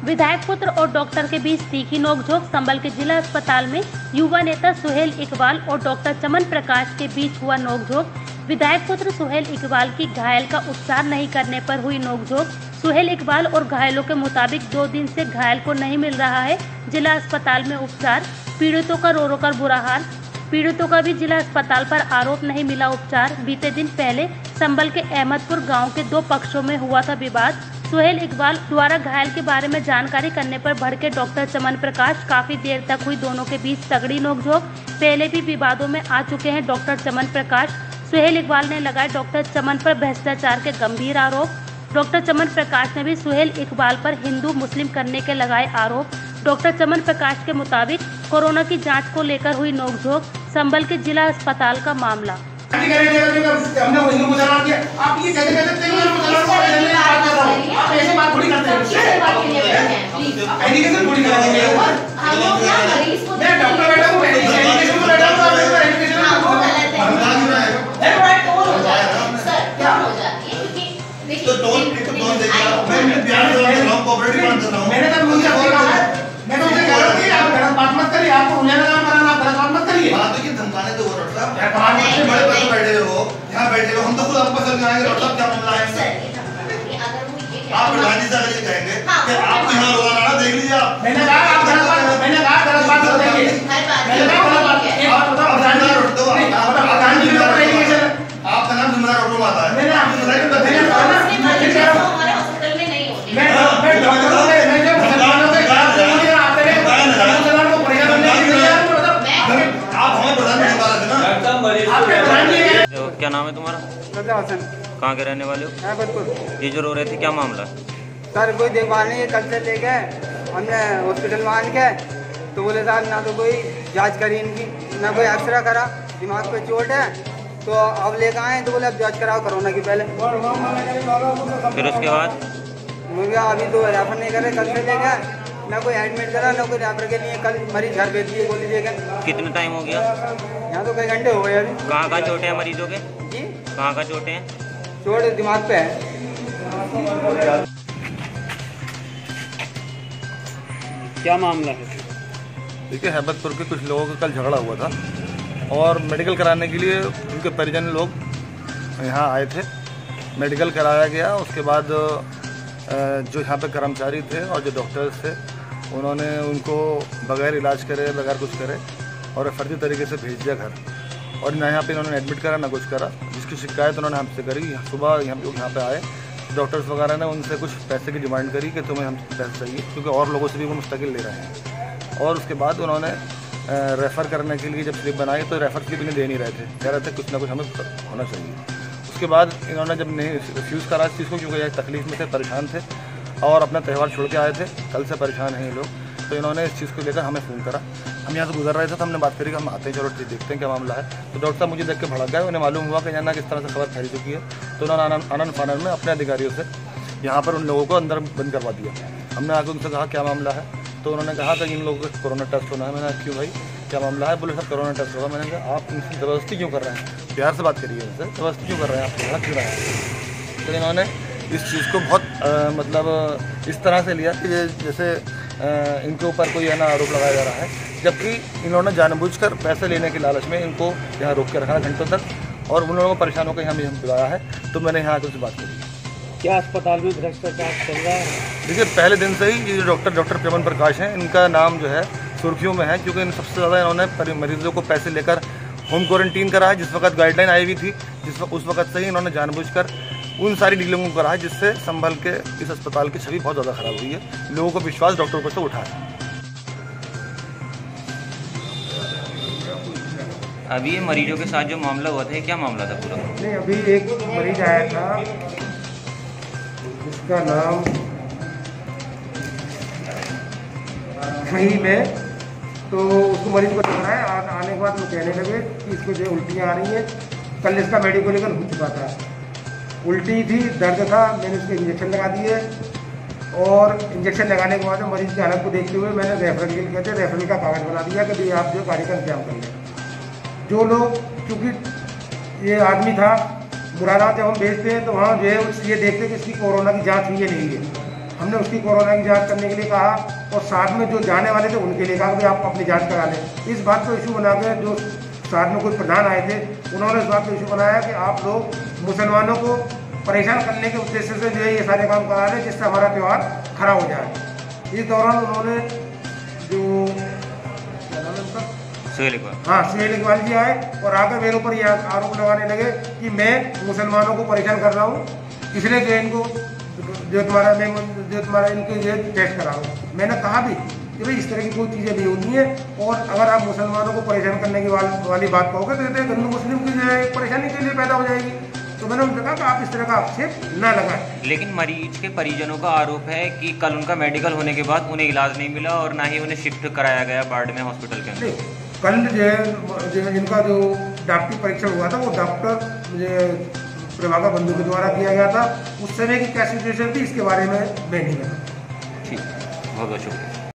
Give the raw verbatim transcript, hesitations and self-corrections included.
विधायक पुत्र और डॉक्टर के बीच तीखी नोकझोंक। संभल के जिला अस्पताल में युवा नेता सुहेल इकबाल और डॉक्टर चमन प्रकाश के बीच हुआ नोकझोंक। विधायक पुत्र सुहेल इकबाल की घायल का उपचार नहीं करने पर हुई नोकझोंक। सुहेल इकबाल और घायलों के मुताबिक दो दिन से घायल को नहीं मिल रहा है जिला अस्पताल में उपचार। पीड़ितों का रो रो कर बुरा हाल। पीड़ितों का भी जिला अस्पताल पर आरोप नहीं मिला उपचार। बीते दिन पहले संभल के अहमदपुर गांव के दो पक्षों में हुआ था विवाद। सुहेल इकबाल द्वारा घायल के बारे में जानकारी करने पर भड़के डॉक्टर चमन प्रकाश। काफी देर तक हुई दोनों के बीच तगड़ी नोकझोंक। पहले भी विवादों में आ चुके हैं डॉक्टर चमन प्रकाश। सुहेल इकबाल ने लगाए डॉक्टर चमन पर भ्रष्टाचार के गंभीर आरोप। डॉक्टर चमन प्रकाश ने भी सुहेल इकबाल पर हिंदू मुस्लिम करने के लगाए आरोप। डॉक्टर चमन प्रकाश के मुताबिक कोरोना की जांच को लेकर हुई नोकझोंक। संभल के जिला अस्पताल का मामला। हमने हिंदू मुसलमान किया, आप ये कैसे कह सकते हैं? बात कर रहा हूँ, आप ऐसे बात थोड़ी करते हैं। एजुकेशन थोड़ी करानी है। मैं डॉक्टर बैठा हूँ, एजुकेशन को बैठा हूँ, आप इसका एजुकेशन तो टोल तो टोल देखिए, मैं बिहार से हूँ, हम कोऑपरेटिव कर रहा हूँ। मैंने तो उनसे कहा है, मैं तो उनसे कह रहा हूँ कि आप गलत बात मत करिए, आपको उन्हें काम कराना, आप गलत बात मत करिए। बात तो कि धमकाने तो वो डॉक्टर साहब, यार कहाँ बड़े बड़े बैठे हो, यहाँ बैठे हो, हम तो खुद आपको पसंद आएंगे, डॉक्टर साहब क्या मामला है? आप प्रधान जी से अगर ये कहेंगे कि आपको यहाँ रोना ना देख लीजिए आप। मैंने कहा आप गलत बात, मैंने कहा गलत बात मत करिए। मैंने कहा गलत बात, आप बताओ प्रधान जी उठ दो, आप प्रधान जी का एजुकेशन, आपका नाम जुमरा डॉक्टर माता है। मैंने आपको बताया कि मैंने कहा ना, मैं कह रहा हूँ हमारे हॉस्पिटल में नहीं होती। मैं मैं डॉक्टरों से मैं जो मुसलमानों से गाल सुन के आप मेरे मुसलमानों को परेशान करने के लिए यार मतलब आप हमें प्रधान जी बता रहे थे ना। आपके प्रधान जी क्या नाम है तुम्हारा? रजा हसन। कहाँ के रहने वाले हो? अहमदपुर। ये जो रो रहे थे क्या मामला? सर कोई देखभाल नहीं है, कल से ले गए हमने हॉस्पिटल में आन के, तो बोले साहब ना तो कोई जांच करी इनकी, ना कोई एक्सरे करा, दिमाग पे चोट है, तो अब लेकर आए तो बोले अब जांच कराओ कोरोना की पहले। फिर उसके बाद मुझे अभी तो रेफर नहीं करे, कल से ले गए, ना कोई एडमिट करा ना कोई रेफर के लिए, कल मरीज घर भेज दिए गोली देकर। कितने टाइम हो गया? यहाँ तो कई घंटे हो गए अभी। कहाँ कहाँ चोटें हैं मरीजों के? जी कहाँ कहाँ चोटें हैं? चोट दिमाग पे है। क्या मामला है? देखिए, अहमदपुर के कुछ लोगों का कल झगड़ा हुआ था और मेडिकल कराने के लिए उनके परिजन लोग यहाँ आए थे। मेडिकल कराया गया, उसके बाद जो यहाँ पे कर्मचारी थे और जो डॉक्टर्स थे उन्होंने उनको बगैर इलाज करे, बगैर कुछ करे और फर्जी तरीके से भेज दिया घर। और ना यहाँ पे इन्होंने एडमिट करा ना कुछ करा, जिसकी शिकायत उन्होंने हमसे करी। सुबह यहाँ लोग यहाँ पे आए, डॉक्टर्स वगैरह ने उनसे कुछ पैसे की डिमांड करी कि तुम्हें हमसे पैसे चाहिए, क्योंकि और लोगों से भी वो मुस्तकिल ले रहे हैं। और उसके बाद उन्होंने रेफ़र करने के लिए जब स्लिप बनाई तो रेफ़र स्लिप इन्हें दे नहीं रहे थे, कह रहे थे कुछ ना कुछ हमें होना चाहिए। उसके बाद इन्होंने जब नहीं रिफ्यूज़ करा इस चीज़ को, क्योंकि तकलीफ में थे, परेशान थे और अपना त्यौहार छोड़ के आए थे, कल से परेशान हैं ये लोग, तो इन्होंने इस चीज़ को लेकर हमें फ़ोन करा। हम यहाँ से गुजर रहे थे तो हमने बात करी कि हम आते हैं, चलो देखते हैं क्या मामला है। तो डॉक्टर साहब मुझे देख के भड़क गए, उन्हें मालूम हुआ कि जाना किस तरह से खबर फैल चुकी है, तो उन्होंने आनंद फानन में अपने अधिकारियों से यहाँ पर उन लोगों को अंदर बंद करवा दिया। हमने आकर उनसे कहा क्या मामला है, तो उन्होंने कहा कि इन लोगों को कोरोना टेस्ट होना है। मैंने कहा क्यों भाई क्या मामला है? बोले सर कोरोना टेस्ट होगा। मैंने कहा आप इनसे ज़बरदस्ती क्यों कर रहे हैं? प्यार से बात करिए उनसे, ज़बरदस्ती क्यों कर रहे हैं, आप झगड़ा क्यों रहे हैं? तो इन्होंने इस चीज़ को बहुत आ, मतलब इस तरह से लिया कि जैसे आ, इनके ऊपर कोई है ना आरोप लगाया जा रहा है, जबकि इन्होंने जानबूझकर पैसे लेने के लालच में इनको यहाँ रोक के रखा घंटों तक और उन लोगों को परेशान होकर यहाँ मुझे बुलाया है। तो मैंने यहाँ आकर उनसे बात करी। क्या अस्पताल में भ्रष्टाचार चल रहा है? देखिए, पहले दिन से ही ये डॉक्टर डॉक्टर चमन प्रकाश हैं, इनका नाम जो है सुर्खियों में है, क्योंकि इन सबसे ज़्यादा इन्होंने मरीजों को पैसे लेकर होम क्वारंटीन करा है। जिस वक्त गाइडलाइन आई हुई थी, जिस वक्त उस वक्त से ही इन्होंने जानबूझकर उन सारी डीलिंग को करा है, जिससे संभल के इस अस्पताल की छवि बहुत ज़्यादा खराब हुई है। लोगों को विश्वास डॉक्टरों पर से उठा है। अभी ये मरीजों के साथ जो मामला हुआ था, क्या मामला था पूरा? नहीं, अभी एक मरीज आया था, उसका नाम फहीम है, तो उसको मरीज को दिख रहा है। आने के बाद वो कहने लगे कि इसको जो उल्टियाँ आ रही हैं। कल इसका मेडिकल लेकर हो चुका था, उल्टी थी, दर्द था, मैंने उसको इंजेक्शन लगा दिए और इंजेक्शन लगाने के बाद मरीज की हालत को देखते हुए मैंने रेफरल के लिए कहते रेफरल का कागज़ बना दिया कि भाई आप जो गाड़ी का इंतजाम कर लें। जो लोग, चूँकि ये आदमी था, मुरादाबाद जब हम भेजते हैं तो वहाँ जो है ये देखते हैं कि इसकी कोरोना की जाँच हुई है नहीं है, हमने उसकी कोरोना की जांच करने के लिए कहा और साथ में जो जाने वाले थे उनके लिए कहा कि आप अपनी जांच करा लें। इस बात को इशू बना के जो साथ में कुछ प्रधान आए थे उन्होंने इस बात को इशू बनाया कि आप लोग मुसलमानों को परेशान करने के उद्देश्य से जो है ये सारे काम करा रहे जिससे हमारा त्यौहार खराब हो जाए। इस दौरान उन्होंने जो सुहेल इकबाल हाँ सुहेल इकबाल जी आए और आकर मेरे ऊपर यह आरोप लगाने लगे कि मैं मुसलमानों को परेशान कर रहा हूँ, इसलिए जो इनको जो तुम्हारा मैं जो तुम्हारा इनके जो टेस्ट करा रहा हूँ। मैंने कहा भी कि भाई इस तरह की कोई चीज़ें नहीं होती हैं और अगर आप मुसलमानों को परेशान करने की वाल, वाली बात कहोगे तो कहते हैं हिंदू मुस्लिम की जो है परेशानी के लिए पैदा हो जाएगी। तो मैंने उनसे कहा कि आप इस तरह का आक्षेप ना लगाएं। लेकिन मरीज के परिजनों का आरोप है कि कल उनका मेडिकल होने के बाद उन्हें इलाज नहीं मिला और ना ही उन्हें शिफ्ट कराया गया वार्ड में हॉस्पिटल के अंदर। कल जो है जो इनका जो डॉक्टरी परीक्षण हुआ था वो डॉक्टर प्रभाकर बंधु के द्वारा किया गया था। उस समय की क्या सिचुएशन थी इसके बारे में मैं नहीं जानता। ठीक, बहुत बहुत शुक्रिया।